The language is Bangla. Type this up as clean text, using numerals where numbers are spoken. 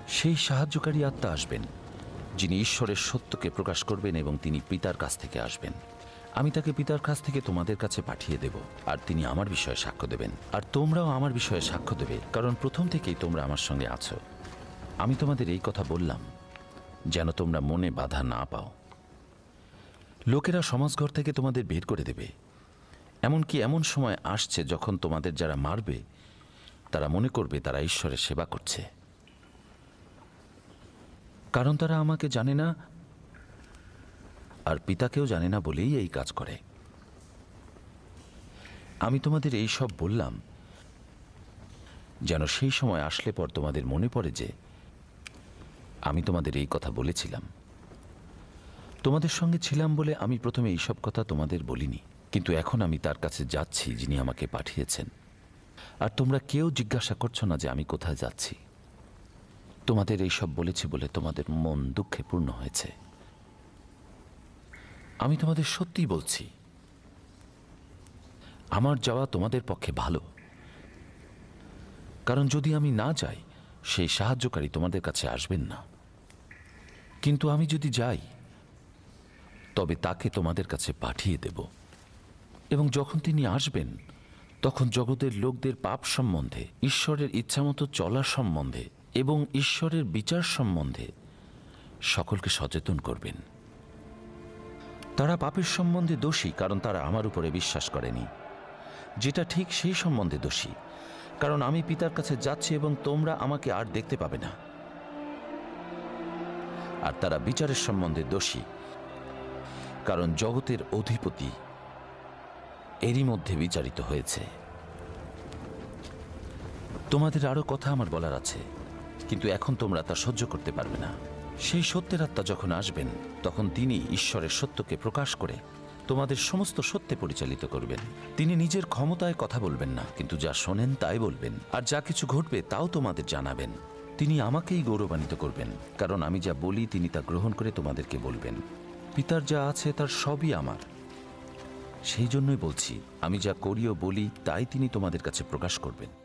সেই সাহায্যকারী আত্মা আসবেন যিনি ঈশ্বরের সত্যকে প্রকাশ করবেন এবং তিনি পিতার কাছ থেকে আসবেন। আমি তাকে পিতার কাছ থেকে তোমাদের কাছে পাঠিয়ে দেব, আর তিনি আমার বিষয়ে সাক্ষ্য দেবেন, আর তোমরাও আমার বিষয়ে সাক্ষ্য দেবে, কারণ প্রথম থেকেই তোমরা আমার সঙ্গে আছো। আমি তোমাদের এই কথা বললাম যেন তোমরা মনে বাধা না পাও। লোকেরা সমাজঘর থেকে তোমাদের বের করে দেবে। এমনকি এমন সময় আসছে যখন তোমাদের যারা মারবে তারা মনে করবে তারা ঈশ্বরের সেবা করছে, কারণ তারা আমাকে জানে না আর পিতাকেও জানে না বলেই এই কাজ করে। আমি তোমাদের এই সব বললাম যেন সেই সময় আসলে পর তোমাদের মনে পড়ে যে আমি তোমাদের এই কথা বলেছিলাম। তোমাদের সঙ্গে ছিলাম বলে আমি প্রথমে এইসব কথা তোমাদের বলিনি, কিন্তু এখন আমি তার কাছে যাচ্ছি যিনি আমাকে পাঠিয়েছেন, আর তোমরা কেউ জিজ্ঞাসা করছো না যে আমি কোথায় যাচ্ছি। তোমাদের এইসব বলেছি বলে তোমাদের মন দুঃখে পূর্ণ হয়েছে। আমি তোমাদের সত্যি বলছি, আমার যাওয়া তোমাদের পক্ষে ভালো, কারণ যদি আমি না যাই সেই সাহায্যকারী তোমাদের কাছে আসবেন না। কিন্তু আমি যদি যাই তবে তাকে তোমাদের কাছে পাঠিয়ে দেব, এবং যখন তিনি আসবেন তখন জগতের লোকদের পাপ সম্বন্ধে, ঈশ্বরের ইচ্ছামতো চলার সম্বন্ধে এবং ঈশ্বরের বিচার সম্বন্ধে সকলকে সচেতন করবেন। তারা পাপের সম্বন্ধে দোষী কারণ তারা আমার উপরে বিশ্বাস করেনি, যেটা ঠিক সেই সম্বন্ধে দোষী কারণ আমি পিতার কাছে যাচ্ছি এবং তোমরা আমাকে আর দেখতে পাবে না। আর তারা বিচারের সম্বন্ধে দোষী কারণ জগতের অধিপতি এরই মধ্যে বিচারিত হয়েছে। তোমাদের আরো কথা আমার বলার আছে, কিন্তু এখন তোমরা তা সহ্য করতে পারবে না। সেই সত্যের আত্মা যখন আসবেন তখন তিনি ঈশ্বরের সত্যকে প্রকাশ করে তোমাদের সমস্ত সত্যে পরিচালিত করবেন। তিনি নিজের ক্ষমতায় কথা বলবেন না, কিন্তু যা শোনেন তাই বলবেন, আর যা কিছু ঘটবে তাও তোমাদের জানাবেন। তিনি আমাকেই গৌরবান্বিত করবেন, কারণ আমি যা বলি তিনি তা গ্রহণ করে তোমাদেরকে বলবেন। পিতার যা আছে তার সবই আমার। সেই জন্যই বলছি, আমি যা করি ও বলি তাই তিনি তোমাদের কাছে প্রকাশ করবেন।